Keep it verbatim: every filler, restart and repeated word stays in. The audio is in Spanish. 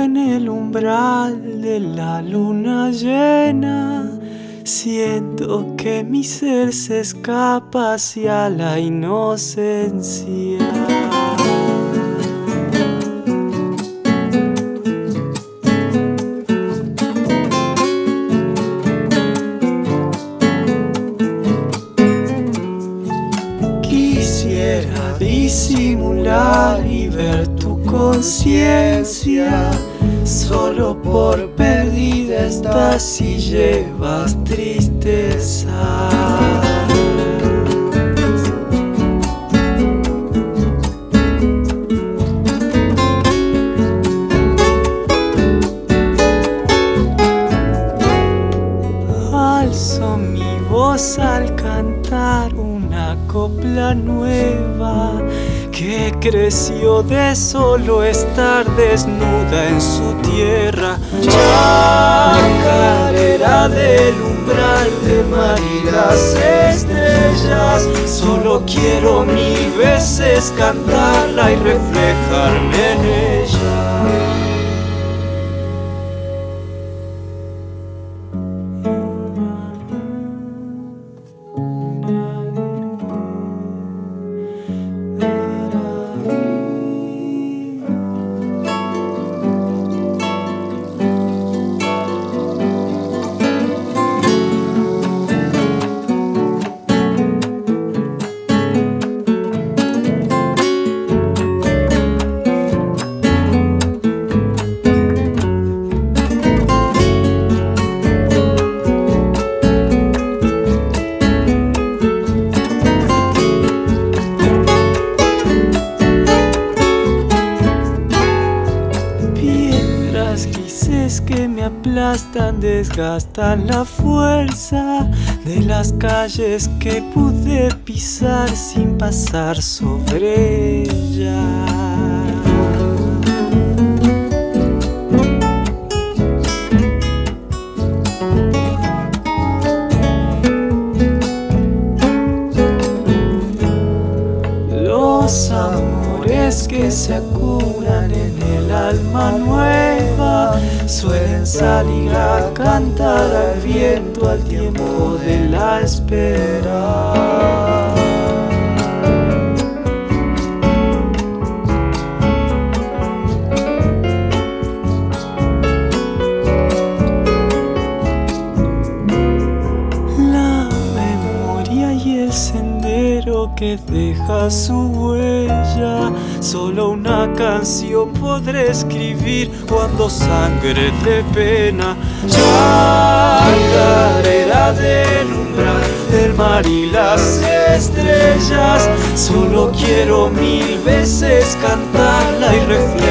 en el umbral de la luna llena, siento que mi ser se escapa hacia la inocencia. Quisiera disimular y ver tu conciencia, solo por perdida estás si llevas tristeza. Alzo mi voz al cantar una copla nueva que creció de solo estar desnuda en su tierra. Chacarera del umbral del mar y las estrellas, solo quiero mil veces cantarla y reflejarme en ella. Que me aplastan, desgastan la fuerza de las calles que pude pisar sin pasar sobre ella. Los amores que se acunan en el alma nueva suelen salir a cantar al viento al tiempo de la espera. La memoria y el sendero que deja su huella, solo una canción podré escribir cuando sangre de pena. Chacarera del umbral del mar y las estrellas, solo quiero mil veces cantarla y reflejarla